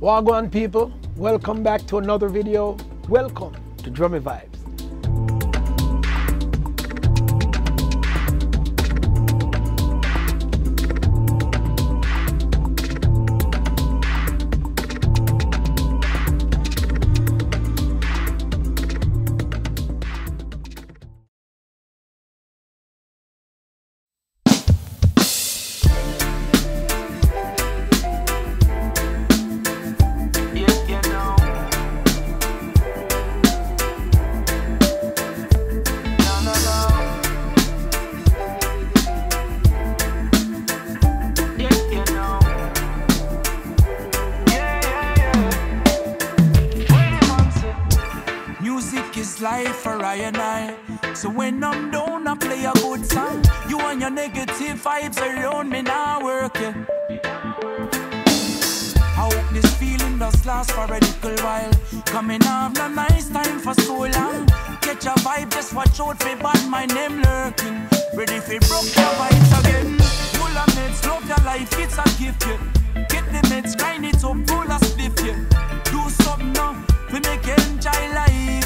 Wagwan people, welcome back to another video. Welcome to Drummy Vibes. Life for I and I. So when I'm down, I play a good song. You and your negative vibes around me now working. I hope this feeling does last for a little while. Coming off a nice time for so long. Catch a vibe, just watch out for bad, my name lurking. Ready for broke your vibes again. Full of meds, love your life, it's a gift, yeah. Get the meds, grind it up, roll a spliff, yeah. Do something now, we make you enjoy life.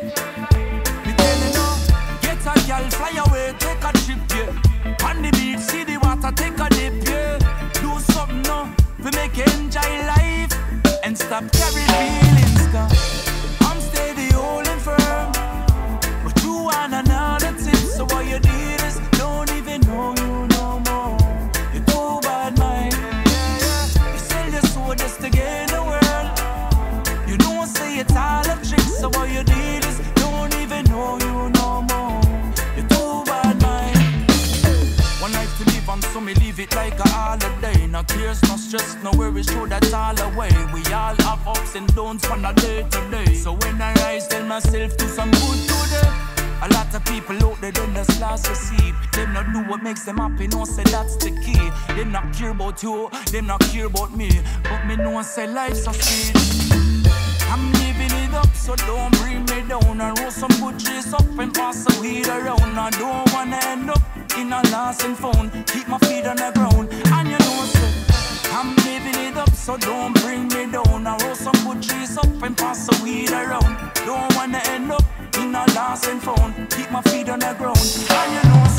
A girl fly away, take a trip, yeah. On the beach, see the water, take a dip, yeah. Do something now, we make you enjoy life. And stop carrying feelings, cause I'm steady holding firm. But you want another tip, so what you did is don't even know you no more. You're too bad, man. You sell your soul just to get in the world. You know, say it's all a trick, so what you did is don't even know you no more. To live and so me leave it like a holiday. No tears, no stress, no worries, throw that all away. We all have ups and downs from a day to day. So when I rise, tell myself do some good today. A lot of people out there, them just lost the sleep. Them not do what makes them happy, no say that's the key. Them not care about you, them not care about me. But me know say life's so sweet. I'm living it up, so don't bring me down. And roll some good trees up and pass the weed around. I don't wanna end up in a lost and found. Keep my feet on the ground. And you know, so I'm living it up, so don't bring me down. I roll some good trees up and pass the weed around. Don't wanna end up in a lost and found. Keep my feet on the ground. And you know, so